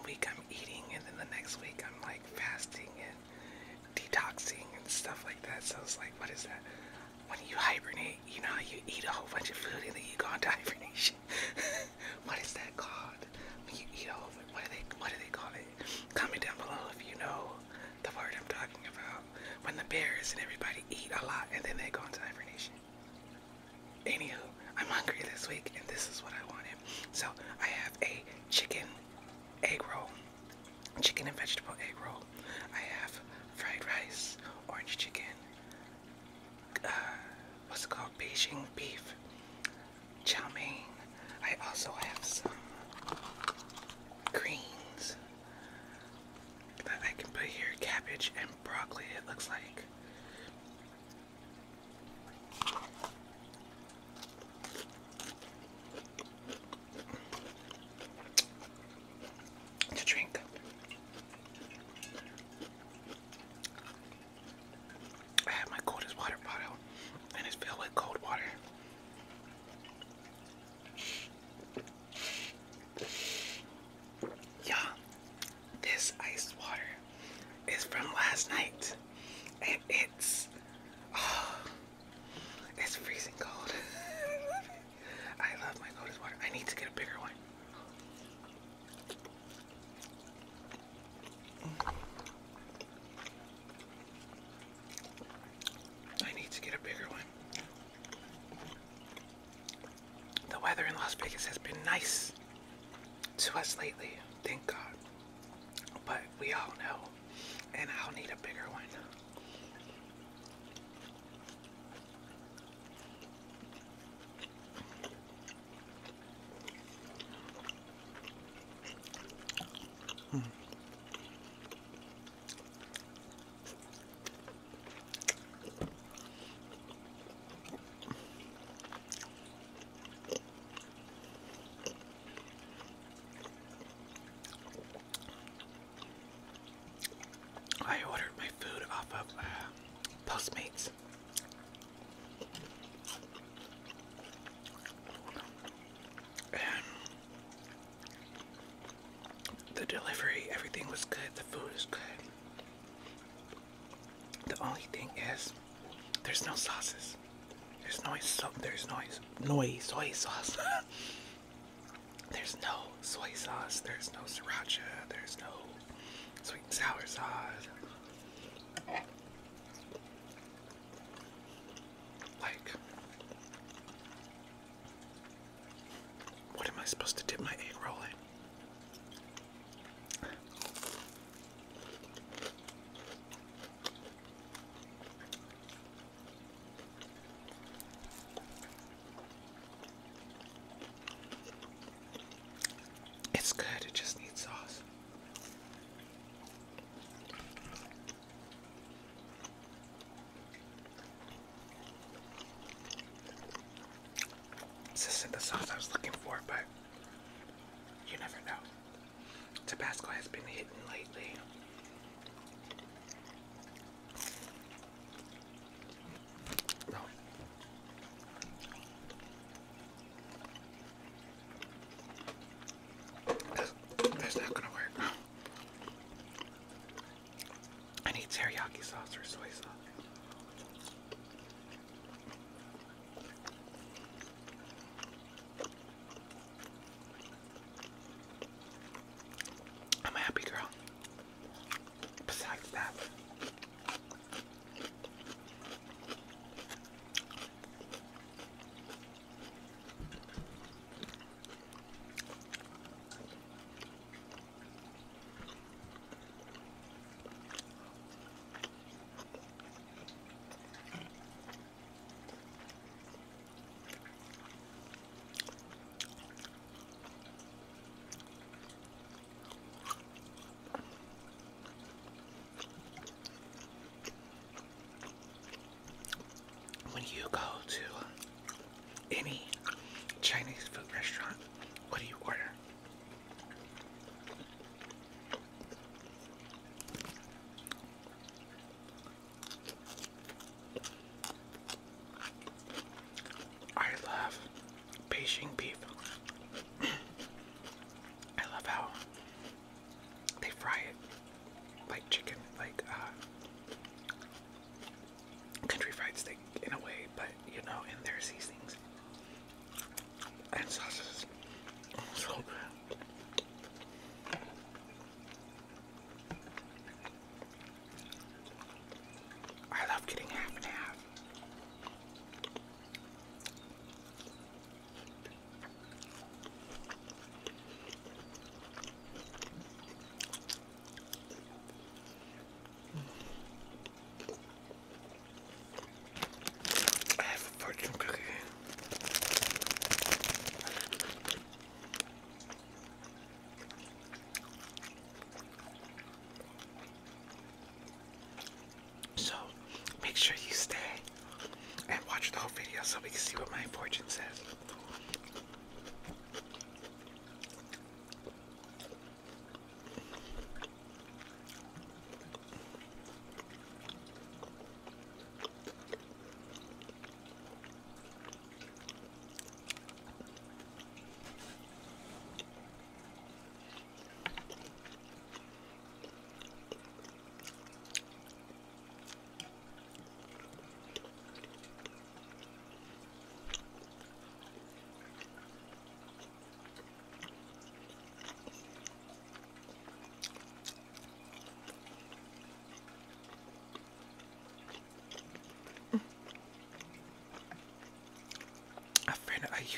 week I'm eating, and then the next week I'm like fasting and detoxing and stuff like that. So it's like, what is that? When you hibernate, you know, you eat a whole bunch of food and then you go into hibernation. What is that called? When you eat a whole, what do they call it? Comment down below if you know the word I'm talking about. When the bears and everybody eat a lot and then they go into hibernation. Anywho, I'm hungry this week and this is what I wanted. So I have a chicken egg roll, chicken and vegetable egg roll. I have fried rice, orange chicken, what's it called? Beijing beef, chow mein. I also have some greens that I can put here, cabbage and broccoli, it looks like. To drink. I have my coldest water bottle, and it's filled with cold water. Yeah, this iced water is from last night, and it's freezing cold. I love my coldest water. I need to get a bigger one. I need to get a bigger one. The weather in Las Vegas has been nice to us lately, thank God. But we all know, and I'll need a bigger one. I ordered my food off of Postmates. And the delivery, everything was good. The food is good. The only thing is, there's no sauces. There's no soy sauce. There's no soy sauce. There's no sriracha. There's no sweet and sour sauce. Like, what am I supposed to dip my egg roll in? It's good, it just needs sauce. This isn't the sauce I was looking for, but you never know. Tabasco has been hitting lately. No. That's not gonna work. I need teriyaki sauce or soy sauce. I'm a happy girl.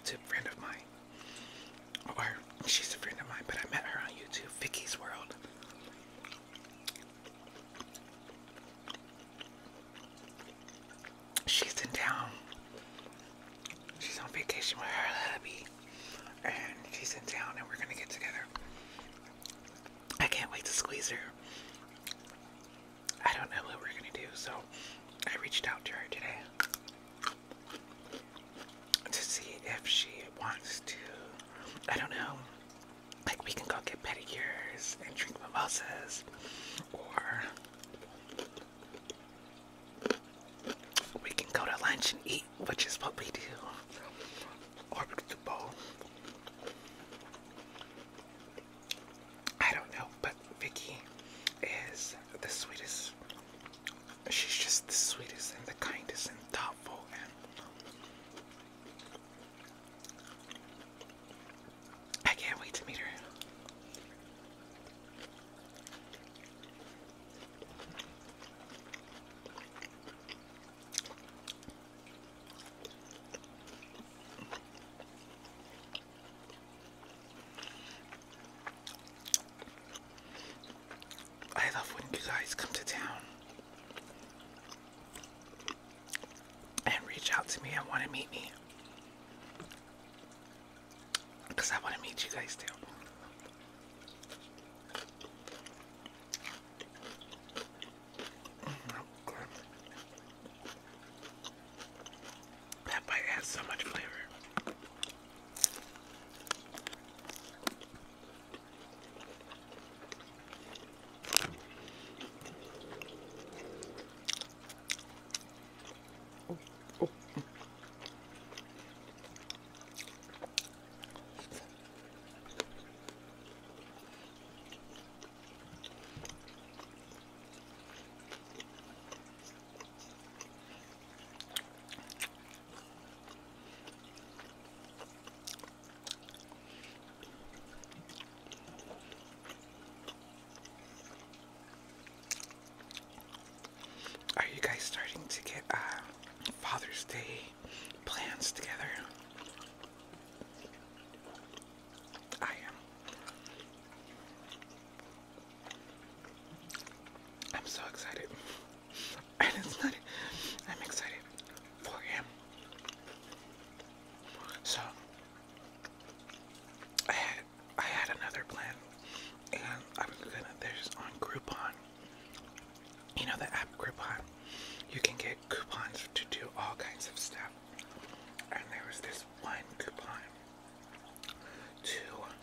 YouTube friend of mine. Or she's a friend of mine, but I met her on YouTube, Vicky's World. She's in town. She's on vacation with her hubby. And she's in town and we're gonna get together. I can't wait to squeeze her. I don't know what we're gonna do, so I reached out to her today to see if she wants to, I don't know, like we can go get pedicures and drink mimosas, or we can go to lunch and eat, which is what we do, or we could do both. I don't know, but Vicky is the sweetest. She's just the sweetest and the kindest and thoughtful, and I can't wait to meet her. I love when you guys come to town and reach out to me and want to meet me, because I want to meet you guys too. That bite has so much flavor. Are you guys starting to get Father's Day plans together? I am. I'm so excited. And it's not, I'm excited for him. So, I had another plan, and I was gonna, there's on Groupon, you know the app Groupon, you can get coupons to do all kinds of stuff, and there was this one coupon to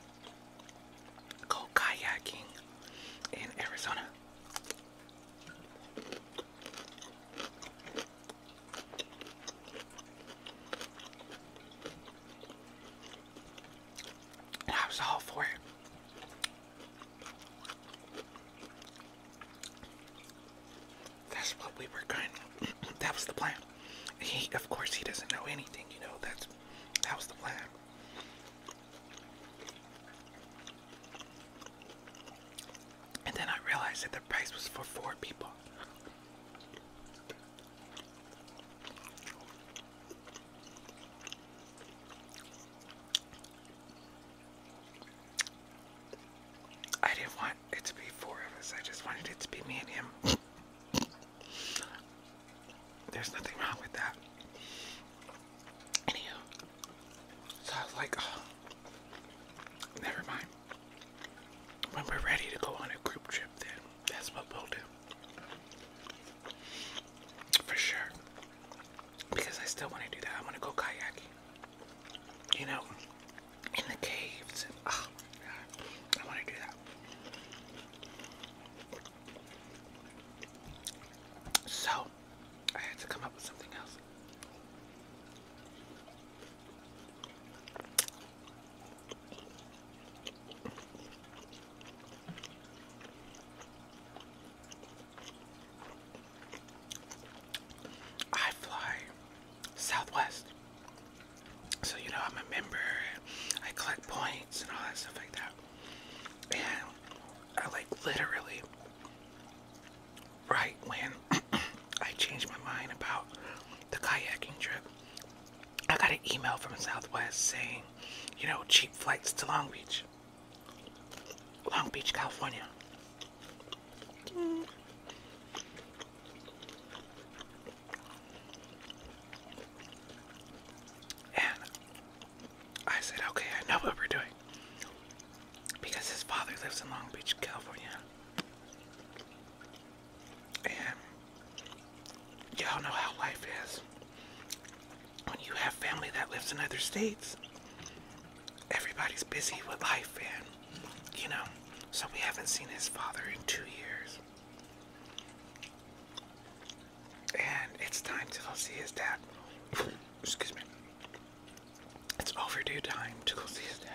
go kayaking in Arizona. And I was all for it. That's what we were going. That was the plan. He, of course, he doesn't know anything. You know, that was the plan. And then I realized that the price was for 4 people. I didn't want it to be 4 of us. I just wanted it to be me and him. There's nothing wrong with that. Anywho, so I was like, oh, never mind. When we're ready to go on a group trip, then that's what we'll do. For sure. Because I still want to do that. I want to go kayaking. You know, in the caves. And, oh, God, I want to do that. So, I had to come up with something else. flights to Long Beach. Long Beach, California. And I said, okay, I know what we're doing. Because his father lives in Long Beach, California. And y'all know how life is. When you have family that lives in other states, everybody's busy with life and, you know, so we haven't seen his father in 2 years. And it's time to go see his dad. Excuse me. It's overdue time to go see his dad.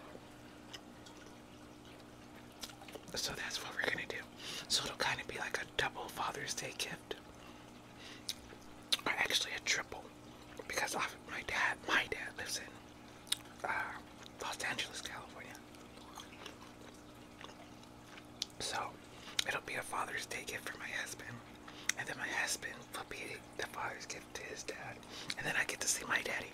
So that's what we're gonna do. So it'll kind of be like a double Father's Day gift. Or actually a triple. Because my dad lives in Los Angeles, California. So it'll be a Father's Day gift for my husband. And then my husband will be the father's gift to his dad. And then I get to see my daddy.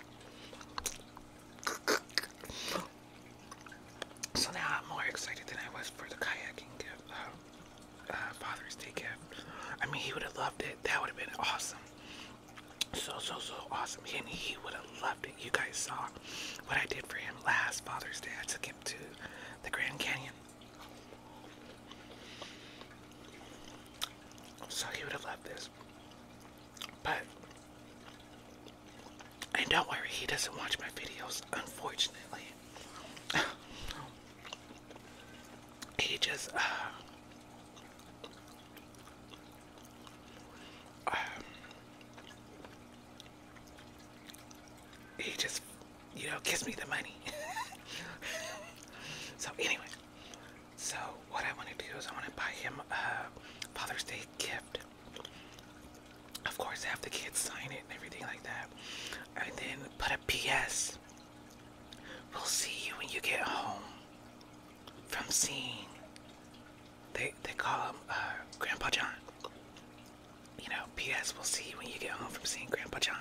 So now I'm more excited than I was for the kayaking gift, Father's Day gift. I mean, he would have loved it. That would have been awesome. So awesome. And he would have loved it. You guys saw what I did for him last Father's Day. I took him to the Grand Canyon. So he would have loved this. But, and don't worry, he doesn't watch my videos, unfortunately. He just, you know, gives me the money. So anyway, so what I want to do is I want to buy him a Father's Day gift. Of course, have the kids sign it and everything like that. And then put a PS. We'll see you when you get home from seeing, they call him Grandpa John. You know, PS, we'll see you when you get home from seeing Grandpa John.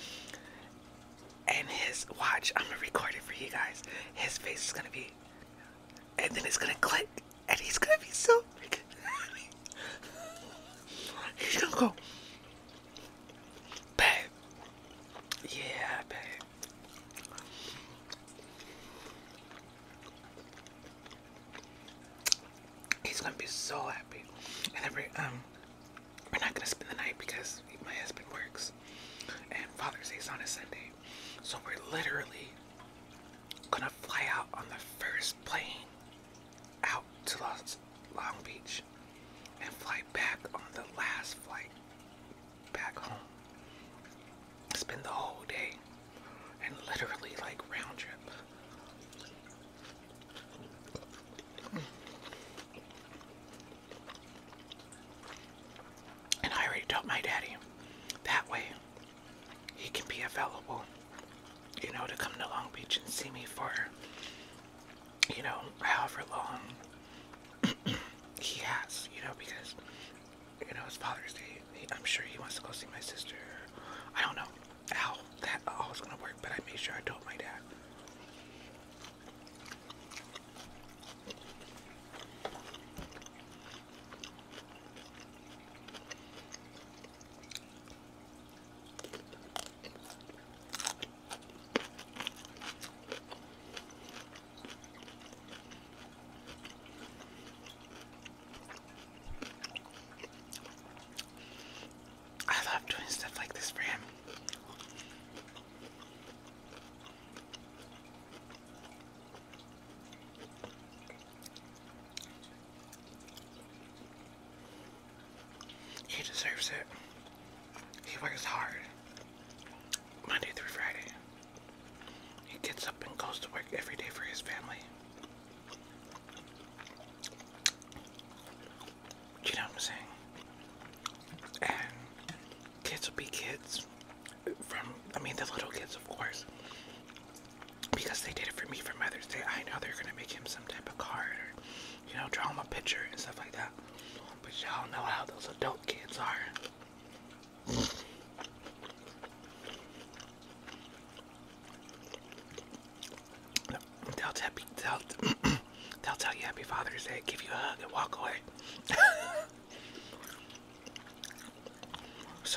And his, watch, I'm gonna record it for you guys. His face is gonna be, and then it's gonna click, and he's gonna be so freaking happy. He's gonna go, babe. Yeah, babe. He's gonna be so happy. And then we're not gonna spend the night because my husband works, and Father's Day is on a Sunday. So we're literally gonna fly out on the first plane out to Long Beach and fly back on the last flight back home. Spend the whole day and literally like round trip. And I already told my daddy that way he can be available, you know, to come to Long Beach and see me for, you know, however long he has, you know, because, you know, it's Father's Day. I'm sure he wants to go see my sister. I don't know how that all was gonna work, but I made sure I told my dad. I love doing stuff like this for him. He deserves it. He works hard. Monday through Friday. He gets up and goes to work every day for his family. You know what I'm saying? And kids will be kids. I mean the little kids, of course. Because they did it for me for Mother's Day, I know they're gonna make him some type of card or, you know, draw him a picture and stuff like that. But y'all know how those adult kids are. They'll be They'll, they'll tell you Happy Father's Day, give you a hug, and walk away. So,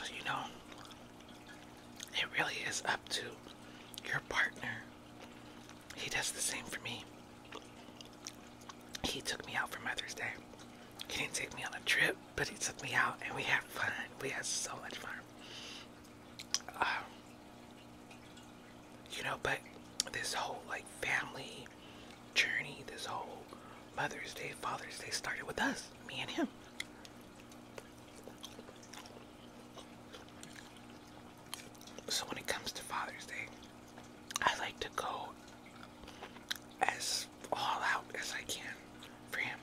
it really is up to your partner. He does the same for me. He took me out for Mother's Day. He didn't take me on a trip, but he took me out and we had fun. We had so much fun. But this whole like family journey, this whole Mother's Day, Father's Day started with us, me and him. So when it comes to Father's Day, I like to go as all out as I can for him.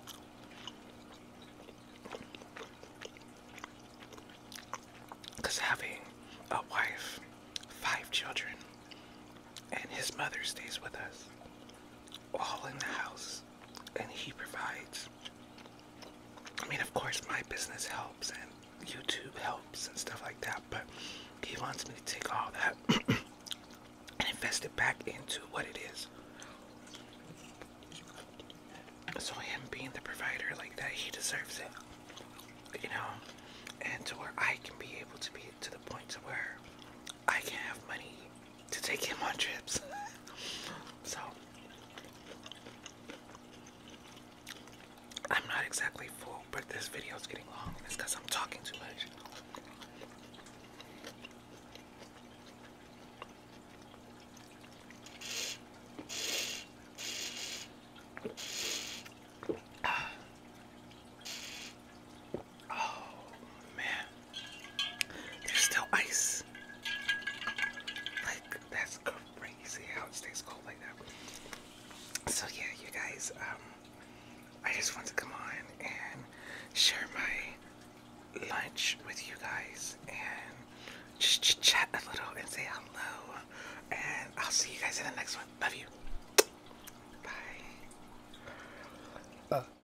Because having a wife, 5 children, and his mother stays with us, all in the house, and he provides. I mean, of course, my business helps, and YouTube helps, and stuff like that, but he wants me to take all that and invest it back into what it is. So him being the provider like that, he deserves it, and to where I can be able to be to the point to where I can have money to take him on trips. So I'm not exactly full, but this video is getting long. It's because I'm talking too much. Oh man, there's still ice. Like, that's crazy how it stays cold like that. So yeah, you guys, I just want to come on and share my lunch with you guys and just chat a little and say hello. And I'll see you guys in the next one. Love you. Bye.